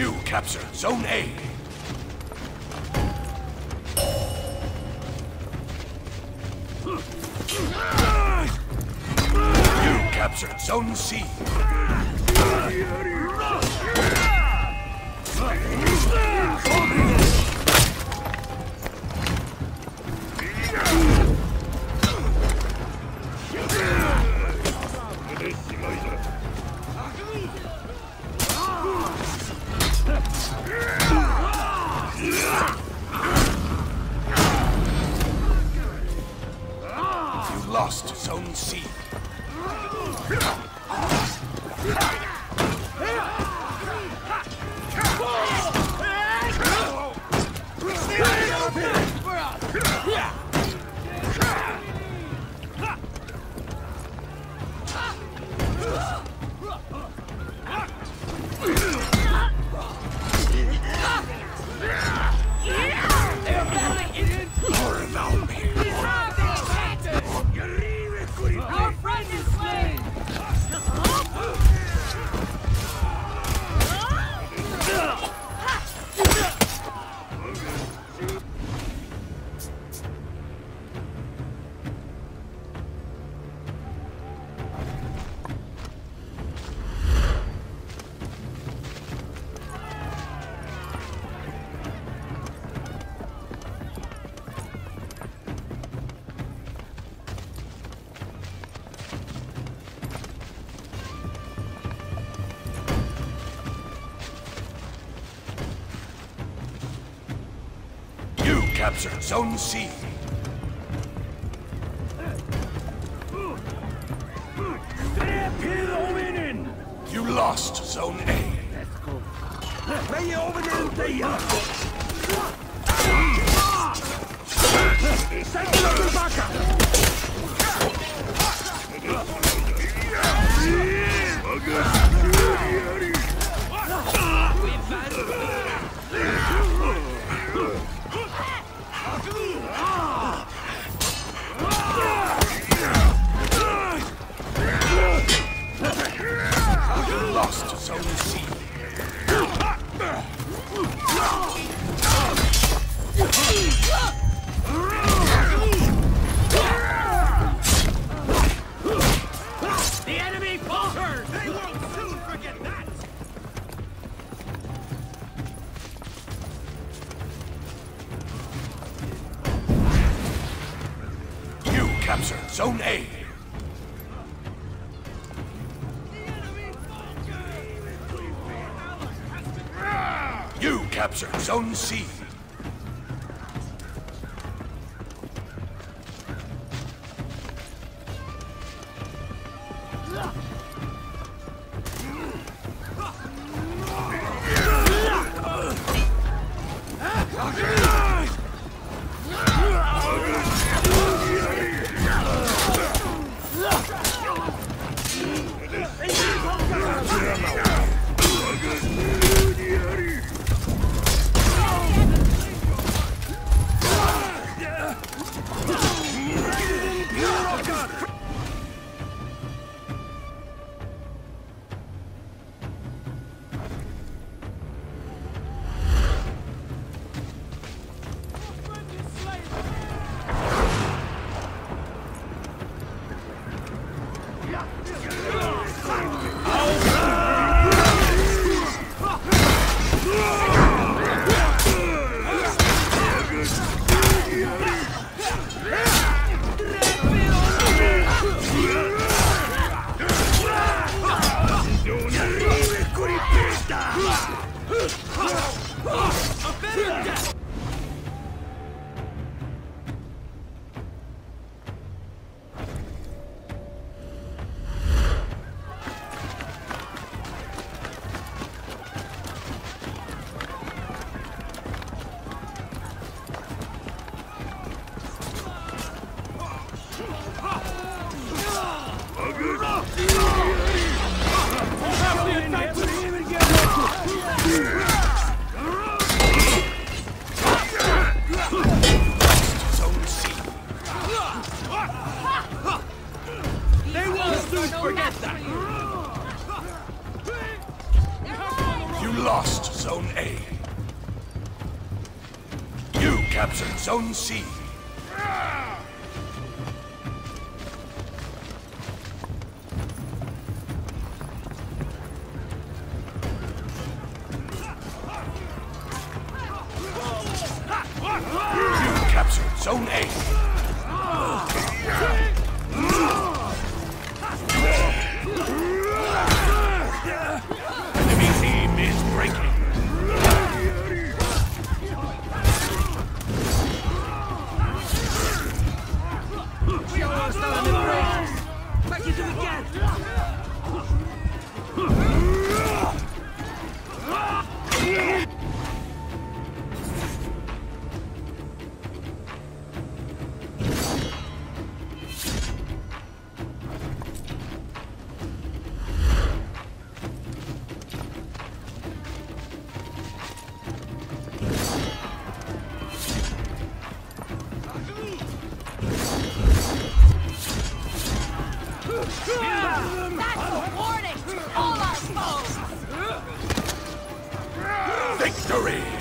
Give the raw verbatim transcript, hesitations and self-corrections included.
You capture Zone A. You captured Zone C. You lost Zone C. Our friend is slain! Capture Zone C. You lost Zone A. You lost Zone C. The enemy falters! They won't soon forget that! You capture Zone A. You capture Zone C. lost Zone A. You captured Zone C. You captured Zone A. Enemy team is breaking. We are lost on the bridge. Back into the gap. That's a warning to all our foes! Victory!